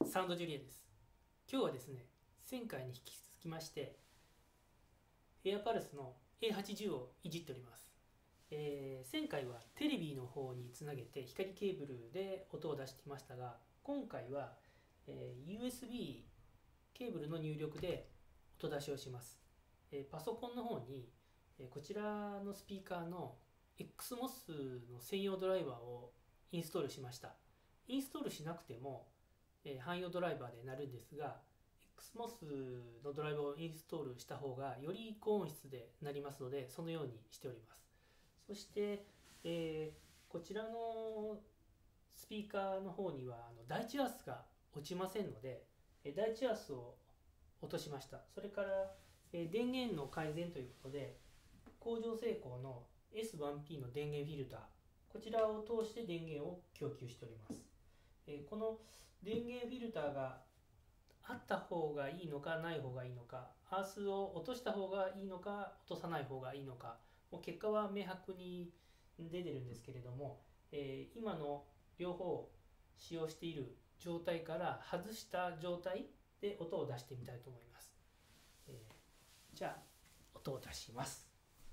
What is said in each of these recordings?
サウンドジュリアです。今日はですね、前回に引き続きまして、エアパルスの A80 をいじっております。前回はテレビの方につなげて光ケーブルで音を出してきましたが、今回は、USB ケーブルの入力で音出しをします。パソコンの方に、こちらのスピーカーの XMOS の専用ドライバーをインストールしました。インストールしなくても汎用ドライバーで鳴るんですが、 XMOS のドライバーをインストールした方がより高音質で鳴りますので、そのようにしております。そして、こちらのスピーカーの方には大地アースが落ちませんので、大地アースを落としました。それから、電源の改善ということで、工場製鋼の S1P の電源フィルター、こちらを通して電源を供給しております。この電源フィルターがあった方がいいのかない方がいいのか、アースを落とした方がいいのか落とさない方がいいのか、もう結果は明白に出てるんですけれども、今の両方使用している状態から外した状態で音を出してみたいと思います。じゃあ音を出します。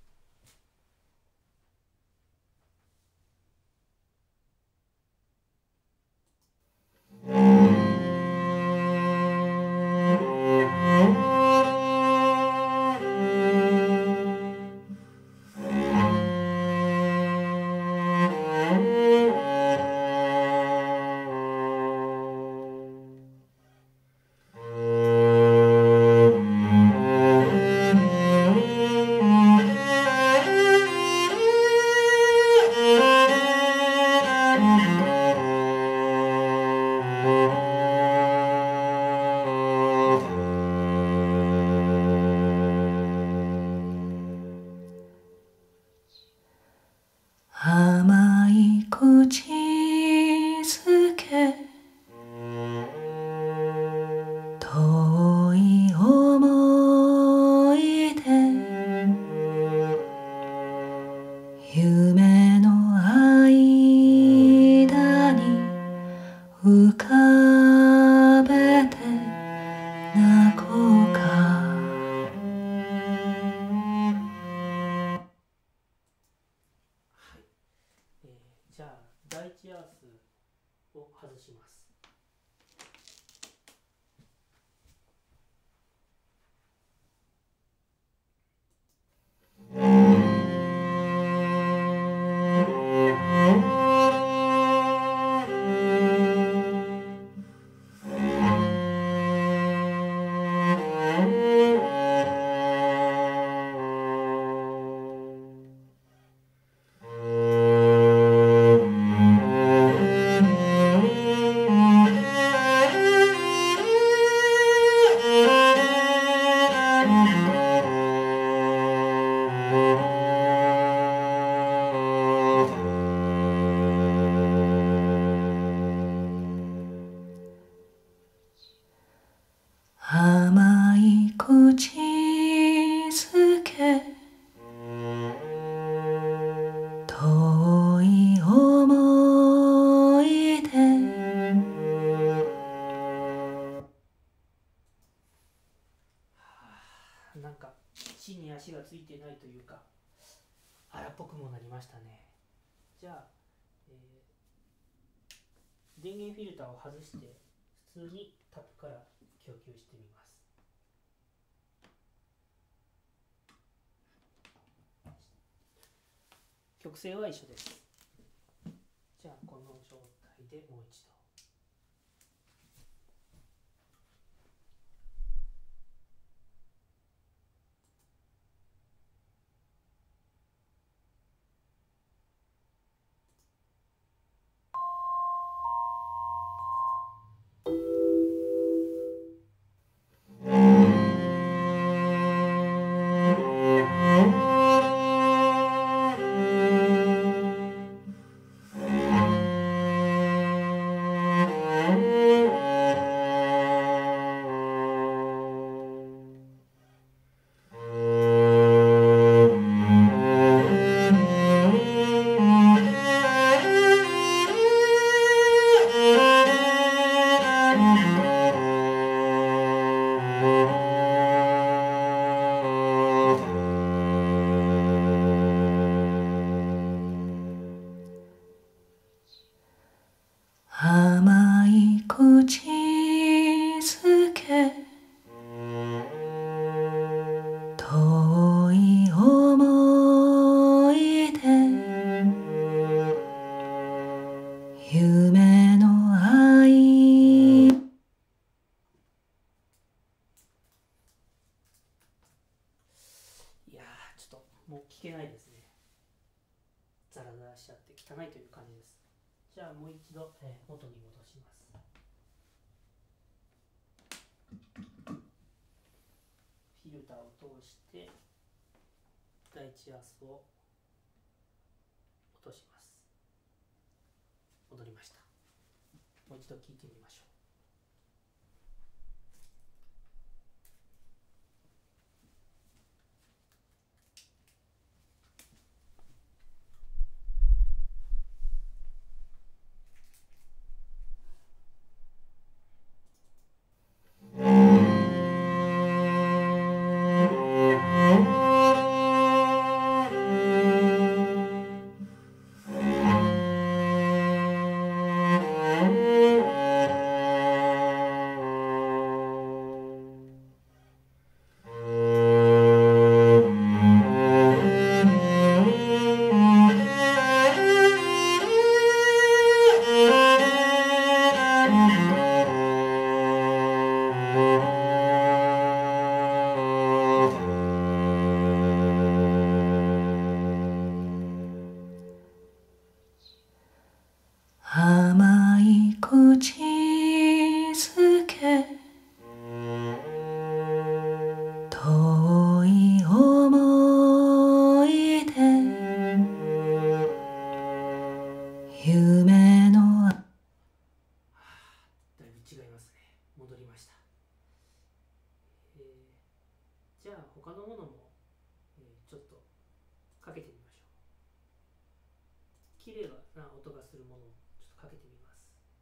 甘い口づけ遠い思い出夢の間に浮かべて泣こうか。 じゃあ第一アースを外します。 甘い口づけ遠い思い出なんか地に足がついてないというか荒っぽくもなりましたね。じゃあ、電源フィルターを外して普通にタップから供給してみます。曲線は一緒です。じゃあこの状態でもう一度。 けないですね。ザラザラしちゃって汚いという感じです。じゃあもう一度、元に戻します。フィルターを通して第一圧を落とします。戻りました。もう一度聞いてみましょう。 甘い口づけ遠い思い出夢のだいぶ違いますね。戻りました。じゃあ他のものも、ちょっとかけてみましょう。綺麗な音がするものをちょっとかけてみます。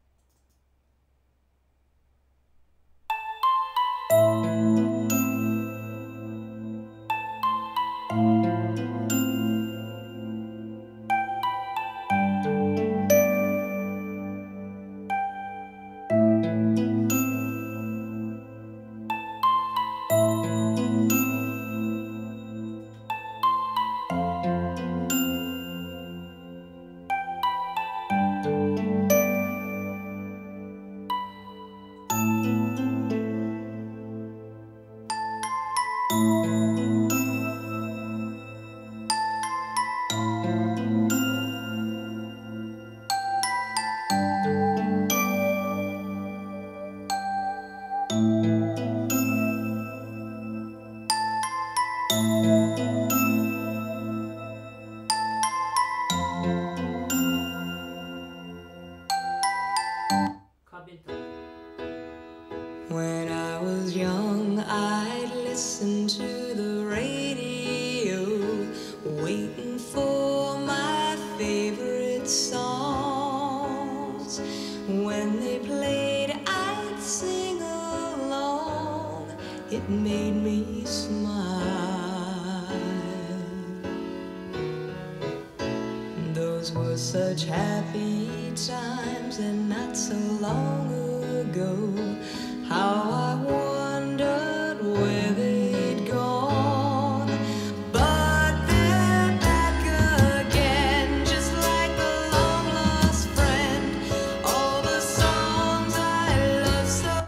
When I was young, I'd listen to the radio, waiting for my favorite songs. When they played, I'd sing along. It made me smile. Those were such happy times, and not so long ago.How I wondered where they'd gone, but they're back again, just like a long lost friend. All the songs I love so.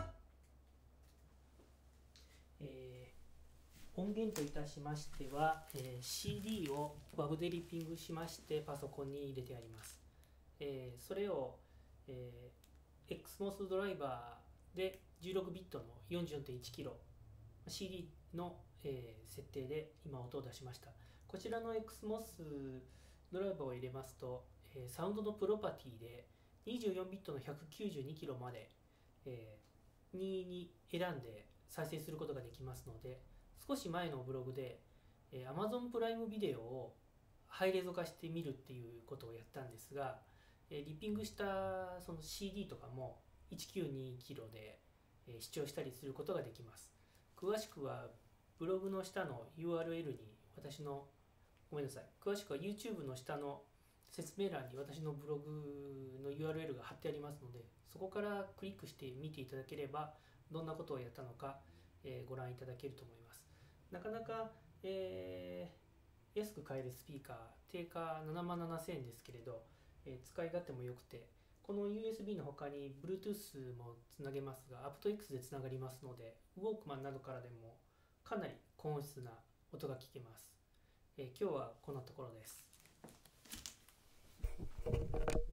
音源といたしましては、CD を WAV でリッピングしましてパソコンに入れてあります。それを、XMOS ドライバーで16ビットの 44.1kg CD の、設定で今音を出しました。こちらの XMOS ドライバーを入れますと、サウンドのプロパティで24ビットの 192kg まで、任意に選んで再生することができますので、少し前のブログで、Amazon プライムビデオをハイレゾ化してみるっていうことをやったんですが、リッピングしたその CD とかも 1920kg で視聴したりすることができます。詳しくはブログの下の URL にごめんなさい。詳しくは YouTube の下の説明欄に私のブログの URL が貼ってありますので、そこからクリックして見ていただければどんなことをやったのか、ご覧いただけると思います。なかなか、安く買えるスピーカー、定価77,000円ですけれど、使い勝手も良くて、この USB の他に Bluetooth もつなげますが aptX でつながりますので、ウォークマンなどからでもかなり高音質な音が聞けます。 今日はこのところです。